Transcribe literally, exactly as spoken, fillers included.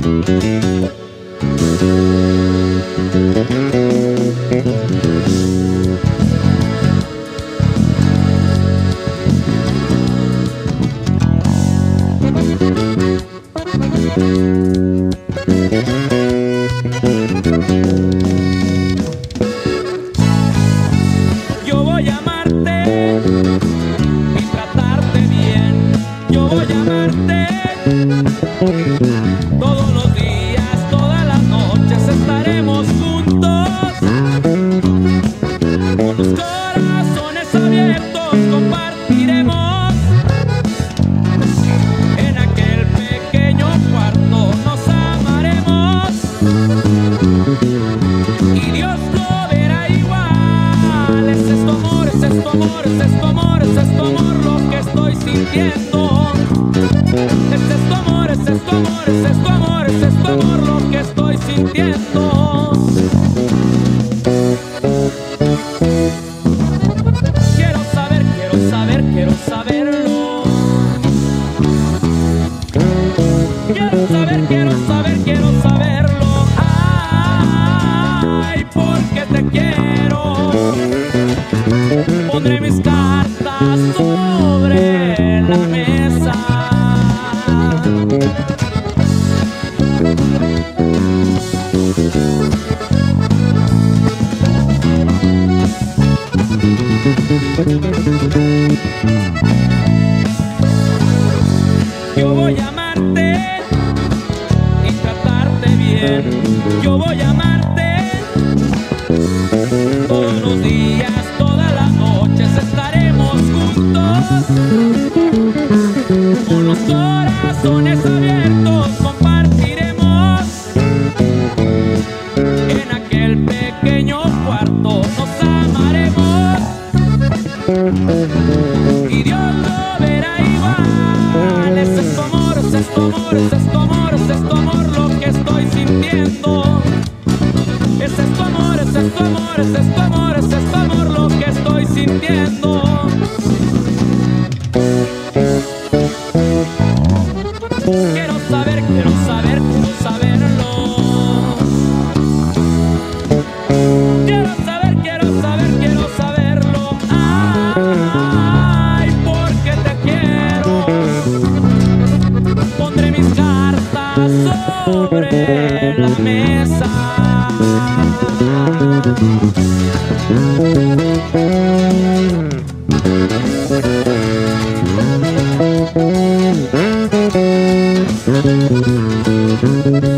Yo voy a amarte y tratarte bien. Yo voy a amarte todos los días, todas las noches estaremos juntos. Con los corazones abiertos compartiremos. En aquel pequeño cuarto nos amaremos. Y Dios lo verá igual. Ese es tu amor, ese es tu amor, ese es tu amor, ese es tu amor lo que estoy sintiendo. Ese es tu amor, ese es tu amor, ese es tu amor, ese es tu amor lo que estoy sintiendo. Quiero saber, quiero saber, quiero saberlo. Quiero saber, quiero saber, quiero saberlo. Ay, porque te quiero. Pondré mis cartas sobre la mesa. Yo voy a amarte y tratarte bien. Yo voy a amarte todos los días, todas las noches estaremos juntos. Con los corazones abiertos compartiremos. En aquel pequeño cuarto nos amaremos. Y Dios lo verá igual. Ese es tu amor, ese es tu amor, ese es tu amor, ese es tu amor lo que estoy sintiendo. Ese es tu amor, ese es tu amor, ese es tu amor, ese es tu amor lo que estoy sintiendo. Quiero saber, quiero saber, quiero saberlo. Quiero saber, quiero saber, quiero saberlo. Ay, porque te quiero. Pondré mis cartas sobre la mesa. Thank you.